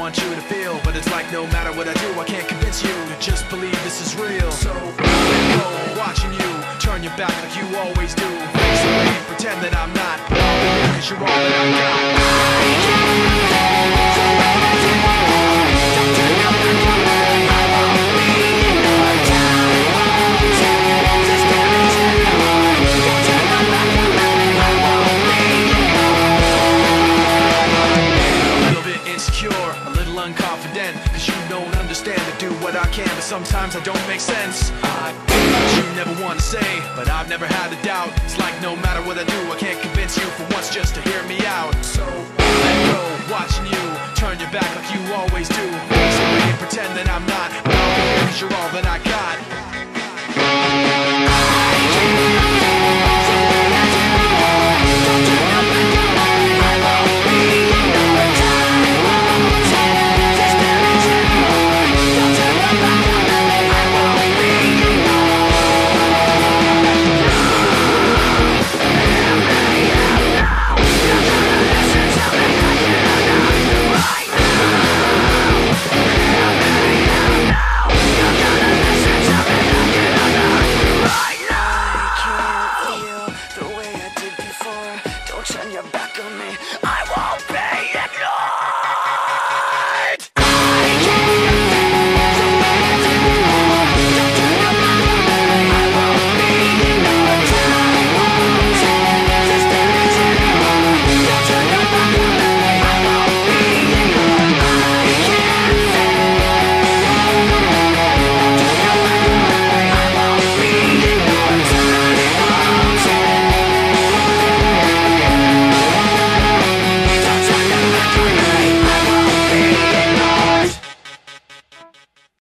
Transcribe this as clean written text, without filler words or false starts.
want you to feel, but it's like no matter what I do, I can't convince you to just believe this is real. So let go, watching you turn your back like you always do. Face away, pretend that I'm not, but I'll be here 'cause you're all that I got. Unconfident, cause you don't understand. I do what I can, but sometimes I don't make sense. I do what you never want to say, but I've never had a doubt. It's like no matter what I do, I can't convince you for once just to hear me out. So let go, watching you turn your back like you always do. Face away, pretend that I'm not, but I'll be here 'cause you're all that I got.